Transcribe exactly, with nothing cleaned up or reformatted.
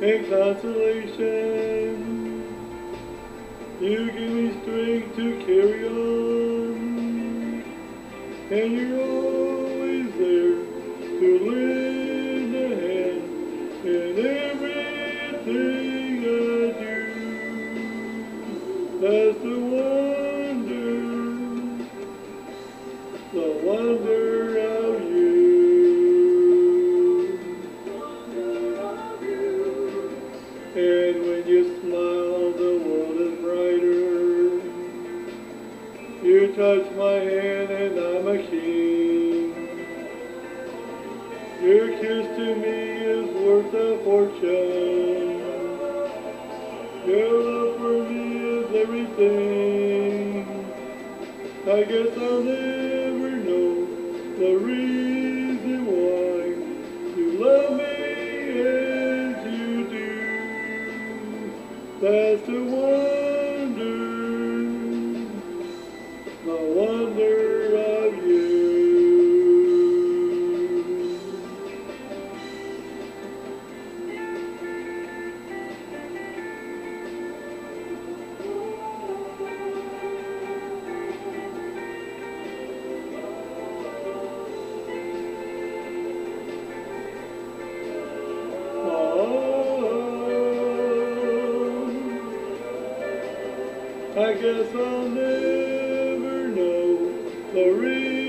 and consolation. You give me strength to carry on, and you're always there to lend a hand in everything I do. That's the wonder, the wonder of you. And when you smile, the world is brighter. You touch my hand and I'm a king. Your kiss to me is worth a fortune. Your love for me is everything. I guess I'll never know the reason why you love me as you do. That's the wonder, the wonder of you. I guess I'll never know the reason.